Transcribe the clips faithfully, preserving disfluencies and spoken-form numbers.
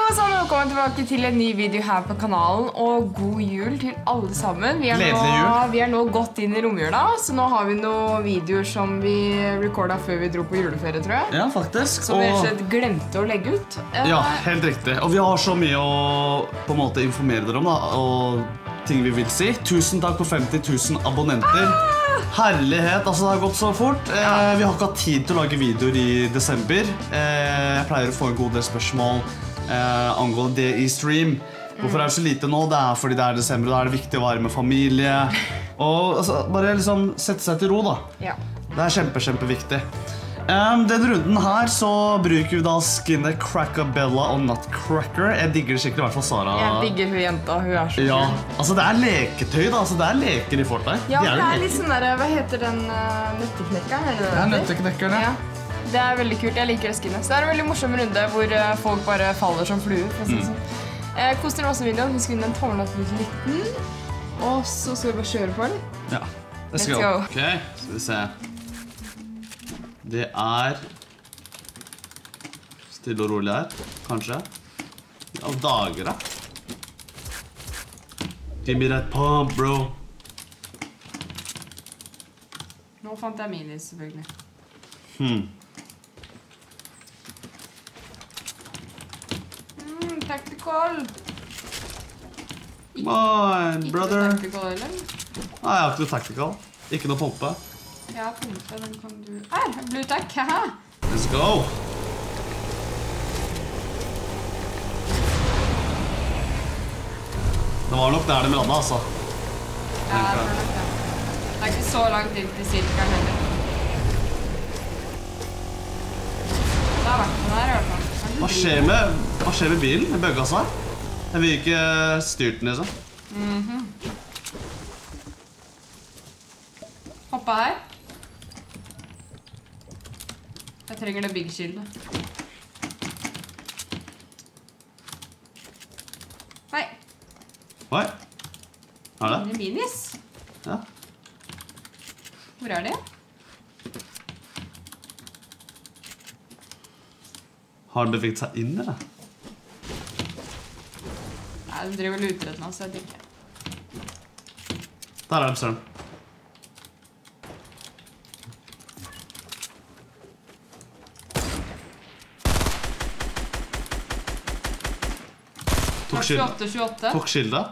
sann, velkommen tilbake til en ny video her på kanalen, og god jul til alle sammen. Vi er, nå, vi er nå gått inn i romjula, så nå har vi noen videoer som vi rekordet før vi dro på juleferie, tror jeg. Ja, faktisk. Som vi og... glemte å legge ut. Ja, helt riktig. Og vi har så mye å på en måte informere dere om, da, og ting vi vil si. Tusen takk for femti tusen abonnenter. Ah! Herlighet, altså det har gått så fort. Ja. Eh, vi har ikke hatt tid til å lage videoer i desember. Eh, jeg pleier å få en god del spørsmål eh, angående det i stream. Hvorfor er det så lite nå? Det er fordi det er desember, og da er det viktig å være med familie. Og altså, bare liksom sette seg til ro, da. Ja. Det er kjempe, kjempeviktig. Um, den runden her så bruker vi da skinnet Crackabella og Nutcracker. Jeg digger det skikkelig, i hvert fall Sara. Jeg digger hun jenta, hun er så ja. Altså det er leketøy da, altså det er leker i Fortnite. Ja, de er det er litt sånn der, hva heter den uh, nøtteknekkeren? Det er nøtteknekkeren, ja. Ja. Det er veldig kult, jeg liker det skinnet. Så det er en veldig morsom runde hvor uh, folk bare faller som fluer. For å si sånn. mm. uh, Koster dere også videoen, husk inn den tommelen opp litt liten. Og så skal vi bare kjøre på den. Ja, let's, let's go. go. Ok, skal vi se. Det er stille og rolig her, kanskje. Av dager, da. Give me that pump, bro. Nå fant jeg minis, selvfølgelig. Hmm. Mm, tactical. Come on, brother. Ikke tactical, eller? Nei, jeg har ikke noe tactical. Ikke noe pumpe. Ja, pumpe, den kan du... Her, blue tack, haha! Let's go! Det var nok der de radde, altså. Ja, det var nok det. Det er ikke så langt inn til sirkelen heller. Det har vært den her, i hvert fall. Hva skjer med, hva skjer med bilen? Den bøgget seg. Jeg vil ikke styrt den, liksom. Mhm. Hoppa her. Jeg trenger det big shieldet. Nei. Oi. Er det? Det er minis. Ja. Hvor er det? Har den beveget seg inn, eller? Nei, den driver vel utrett nå, så jeg tenker. Der er den, søren. Tok tjueåtte tjueåtte. Tok skildet.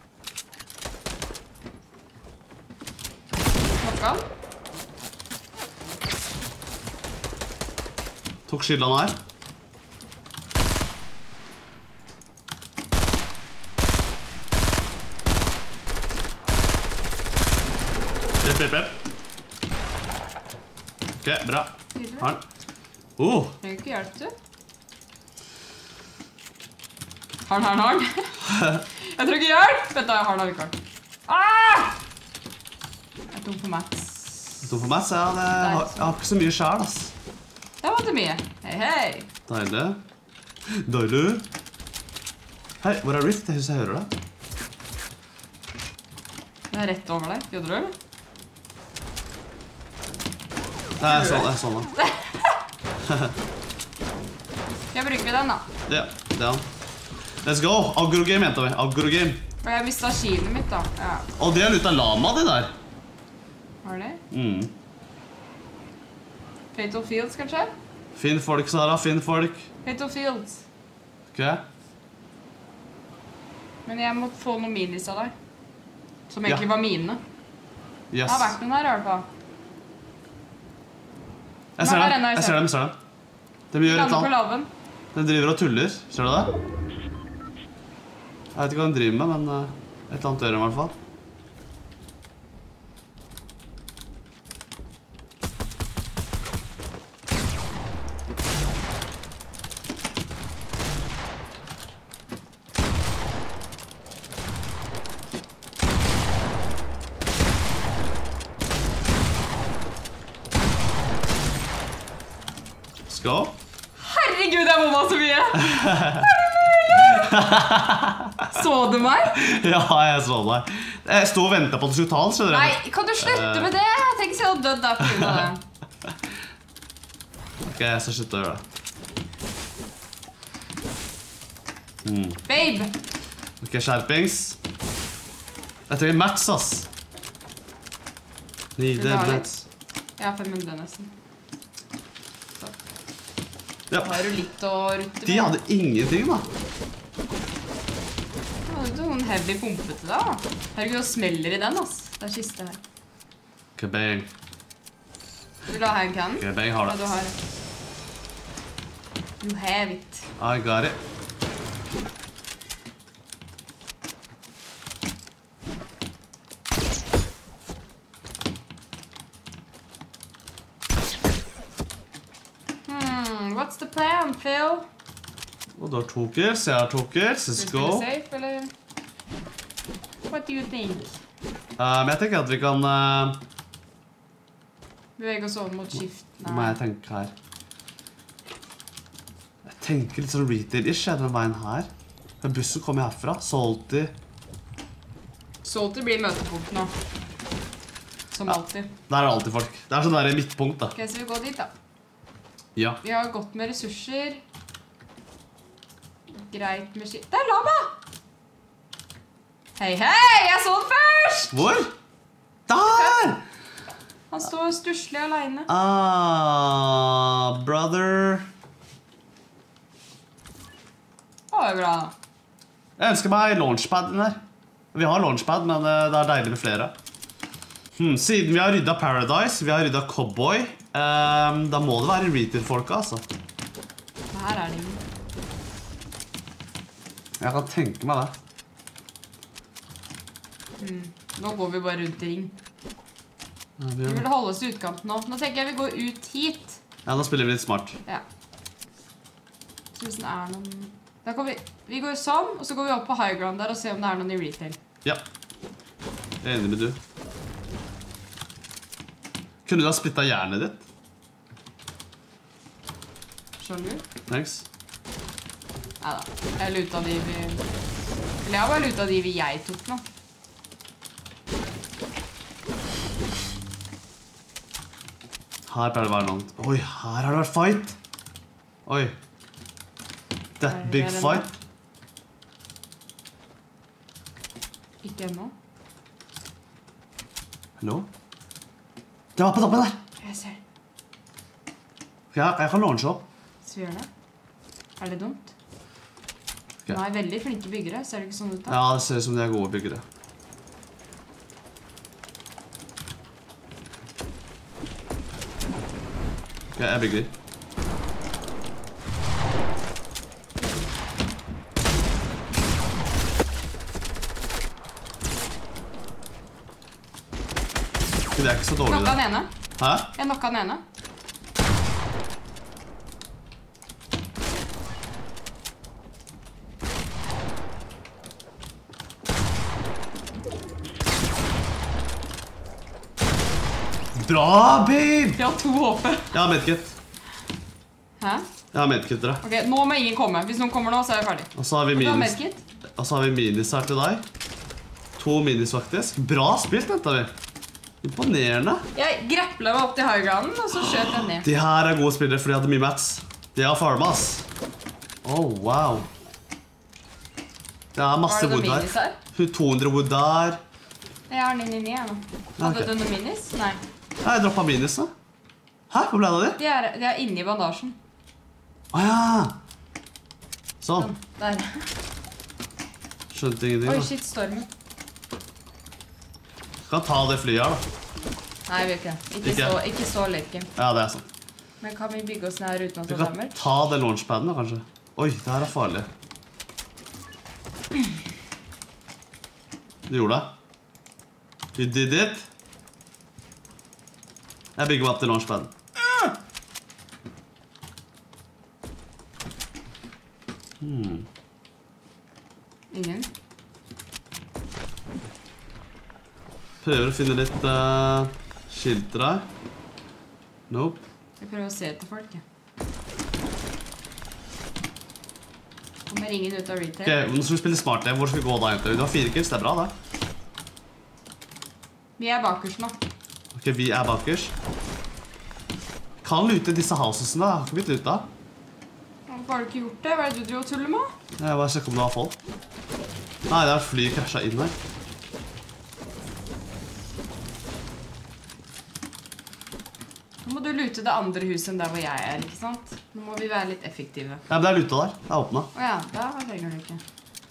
Klokka. Tok skildet han her. Jepp, jepp, jepp. Ok, bra. Har den. Oh! Trenger ikke hjelp, du. Har den, har den, har den. Jeg tror ikke hjelp! Vent da, jeg har den allikevel. Ah! Jeg er tom for mats. Tom for mats? Ja, det, jeg, har, jeg har ikke så mye skjær, ass. Det var ikke mye. Hei, hei. Deilig. Deilig. Hei, hvor er Rift? Jeg synes jeg hører det. Den er rett over deg. Gjør du det, eller? Det er sånn, det er sånn da. Jeg bruker den da. Ja, det er han. Let's go! Agro-game, jenta vi. Agro-game. Og jeg mistet skiene mitt da. Ja. Og det er litt av lama, det der. Var det? Mm. Fatal Fields, kanskje? Finn folk, Sara. Finn folk. Fatal Fields. Ok. Men jeg må få noen minis av deg. Som egentlig ja. var mine. Yes. Det har vært noen her, i hvert fall. Jeg ser dem, jeg ser dem, jeg ser dem. De gjør et eller annet. De driver og tuller, ser du det? Jeg vet ikke hva de driver med, men et eller annet gjør de i hvert fall. Skål. Herregud, jeg bomma så mye! Er det mulig? Så du meg? Ja, jeg så deg. Jeg stod og ventet på at du skulle ta den. Nei, kan du slutte med det? Tenk så jeg hadde dødd der på grunn av det. Ok, jeg skal slutte å gjøre det. Mm. Babe! Ok, skjerpings. Jeg trenger mats, ass. Nide mats. Jeg har fem hundre nesten. Så. Ja. Da har du litt å rutte med. De hadde ingenting, da. Ja, det er noen heavy pumpe til deg, da. Herregud, og smeller i den, ass. Det er kiste her. Kabang. Vil du ha en cannon? Kabang har det. Ja, du har det. You have it. I got it. Hmm, what's the plan, Phil? Og du har tokers, jeg har tokers. Let's go. Vil du spille safe, eller? What do you think? Um, jeg tenker at vi kan... Uh, Bevege oss over mot skift. Hva må jeg tenke her? Jeg tenker litt sånn retail-ish er den veien her. Men bussen kommer herfra. Salty. Salty blir møtepunkt nå. Som alltid. Der er det alltid folk. Det er sånn der midtpunkt, da. Ok, så vi går dit, da. Ja. Vi har gått med ressurser. Greit med skift. Der, lama! Hei, hei! Jeg så den først! Hvor? Der! Han står stusslig alene. Ah, brother. Å, det er bra. Jeg ønsker meg launchpaden her. Vi har launchpad, men det er deilig med flere. Hmm, siden vi har ryddet Paradise, vi har ryddet Cowboy, um, da må det være retail-folka, altså. Her er det ingen. Jeg kan tenke meg det. Hmm. Nå går vi bare rundt i ring. Ja, vi Vi vil holde oss i utkanten nå. Nå tenker jeg vi går ut hit. Ja, nå spiller vi litt smart. Ja. Så hvis det er noen... Da går vi... Vi går sånn, og så går vi opp på high ground der og ser om det er noen i retail. Ja. Jeg er enig med du. Kunne du ha splittet hjernet ditt? Skjønner du? Thanks. Neida. Jeg luta de vi... Eller jeg har bare luta de vi jeg tok nå. Her pleier det å være langt. Oi, her har det vært fight. Oi. That big fight. Ikke ennå. Hallo? Det var på toppen der. Jeg ser. Ja, jeg kan launche opp. Så vi gjør det. Er det dumt? Okay. Nå er veldig flinke byggere, ser det ikke sånn ut da? Ja, det ser ut som de er gode byggere. Ok, jeg bygger. Ok, det er ikke så dårlig Knokka det. den ene. Hæ? Jeg knokka den ene. Bra, babe! Jeg har to H P. Jeg har medkit. Hæ? Jeg har medkit dere. Ok, nå må ingen komme. Hvis noen kommer nå, så er jeg ferdig. Og så har vi Du har minis. medkit? Og så har vi minis her til deg. To minis faktisk. Bra spilt, dette vi. Imponerende. Jeg grapplet meg opp til high grounden, og så skjøt jeg ned. De her er gode spillere, for de hadde mye mats. De har farma, ass. Oh, wow. Det er masse Var det wood noen her. minis her? to hundre wood der. Jeg har den inni her nå. Hadde Ok. du noen minis? Nei. Ja, jeg droppet minis da. Hæ? Hvor ble det av de? De er, de er inni bandasjen. Åja. Sånn. Sånn, der. Skjønte ingenting Oi, da. shit, stormen. Kan ta det flyet her da. Nei, vi vil ikke. Ikke, Ikke? Så, ikke så leken. Ja, det er sånn. Men kan vi bygge oss ned her uten å Vi ta kan damage? ta det launchpaden da, kanskje. Oi, det her er farlig. Du gjorde det. You did it. Jeg bygger meg opp til launchpaden. Hmm. Ingen? Prøver å finne litt uh, skilter her. Nope. Jeg prøver å se etter folk, ja. Kommer ingen ut av retail. Ok, nå skal vi spille smart. Hvor skal vi gå da, egentlig? Du har fire kills, det er bra, det. Vi er bakerst nå. Ok, vi er bakers. Kan lute disse housesene, jeg har ikke blitt luta. Hvorfor har du ikke gjort det? Hva er det du driver og tuller med? Jeg bare sjekker om det var fall. Nei, det er et fly krasjet inn her. Nå må du lute det andre huset enn der hvor jeg er, ikke sant? Nå må vi være litt effektive. Ja, men det er luta der. Det er åpnet. Åja, da trenger du ikke.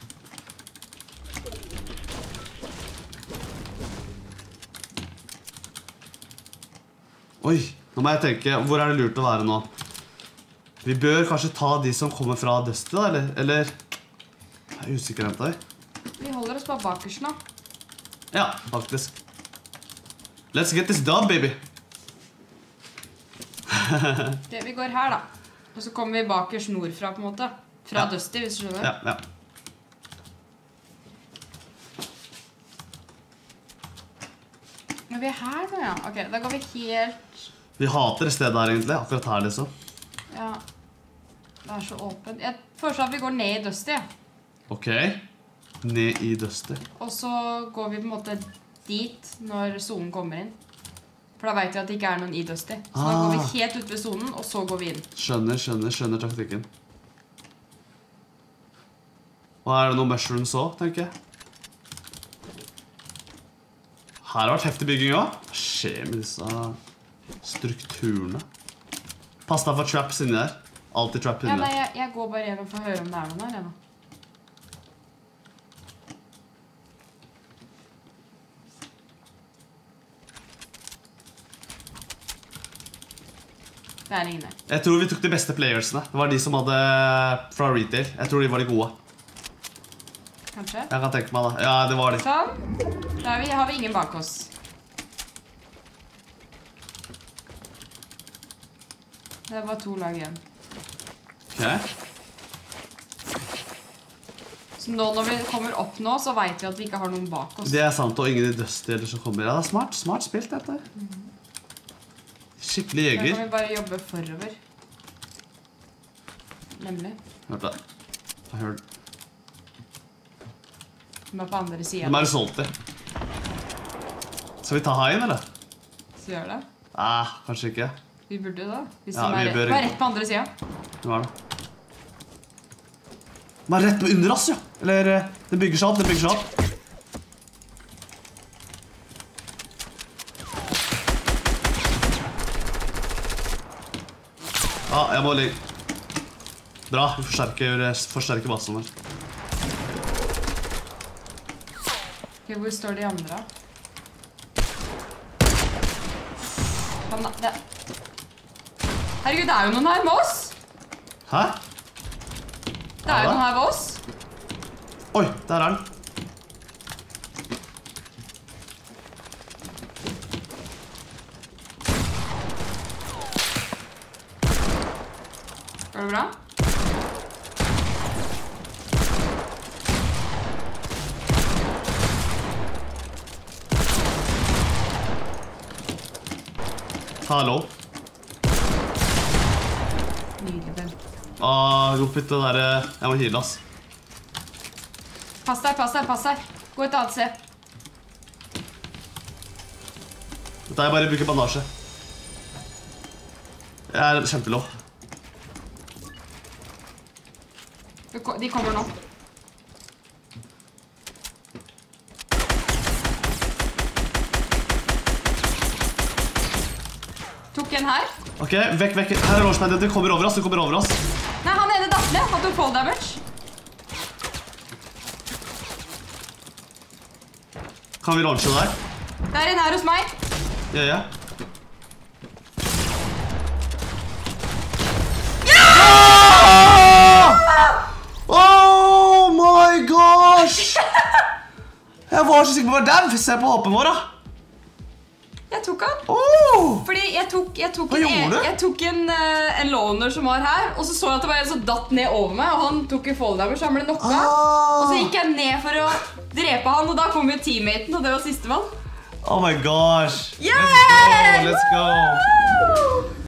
Oi, nå må jeg tenke, hvor er det lurt å være nå? Vi bør kanskje ta de som kommer fra Dusty da, eller? Eller? Jeg er usikker ennå. Vi holder oss bare bakerst nå. Ja, faktisk. Let's get this done, baby. Okay, vi går her da. Og så kommer vi bakerst nordfra på en måte. Fra ja. Dusty, hvis du skjønner. Ja, ja. Men vi er her nå, ja. Ok, da går vi helt... Vi hater stedet her egentlig, akkurat her liksom. Ja, det er så åpent. Jeg foreslår at vi går ned i Dusty. Ok, ned i Dusty. Og så går vi på en måte dit når zonen kommer inn. For da vet vi at det ikke er noen i Dusty. Så ah. da går vi helt ut ved zonen, og så går vi inn. Skjønner, skjønner, skjønner taktikken. Og er det noen mushrooms også, tenker jeg? Her har vært heftig bygging også. Hva skjer med disse strukturene? Pass deg for traps inni der. Alltid trap inni ja, der. Nei, jeg, jeg går bare gjennom for å høre om det er noen her. Det er ingen der. Jeg tror vi tok de beste playersene. Det var de som hadde fra retail. Jeg tror de var de gode. Kanskje? Jeg kan tenke meg da. Ja, det var de. Sånn. Da har vi, har vi ingen bak oss. Det er bare to lag igjen. Ok. Så nå når vi kommer opp nå, så vet vi at vi ikke har noen bak oss. Det er sant, og ingen i Dusty eller som kommer. Ja, det er smart, smart spilt dette. Mm. Skikkelig jeger. Da kan vi bare jobbe forover. Nemlig. Hørte det. Jeg hørte. De er på andre siden. De er solgt det. Skal vi ta haien, eller? Så gjør det. Ah, kanskje ikke. Vi burde da. Hvis ja, de er, bør... er rett på andre siden. Det var det. De er rett på under oss, ja. Eller, det bygger seg opp, det bygger seg opp. Ja, jeg må ligge. Bra, vi forsterker, forsterker basen vår. Ok, hvor står de andre? Han, det... Herregud, det er jo noen her med oss! Hæ? Det er jo noen her med oss. Oi, der er den. Går det bra? Hallo. Nydelig, Ben. Ah, ropt det der. Jeg må heale, ass. Pass deg, pass deg, pass deg. Gå et annet sted. Dette er bare å bruke bandasje. Jeg er kjempelov. De kommer nå. Tok en her. Ok, vekk, vekk. Her er launchpadet. De kommer over oss, de kommer over oss. Nei, han ene dafle. Han tok fall damage. Kan vi launche der? Det er en her hos meg. Ja, ja. Oh my gosh! Jeg var så sikker på å være den. Se på håpen vår, da. Jeg tok han. Oh! Fordi jeg tok, jeg tok, Hva en, gjorde du? jeg tok en, uh, en loner som var her, og så så jeg at det var en som datt ned over meg, og han tok en fall damage, så han ble knocka. Ah! Og så gikk jeg ned for å drepe han, og da kom jo teammaten, og det var siste mann. Oh my gosh! Yeah! Let's go! Let's go!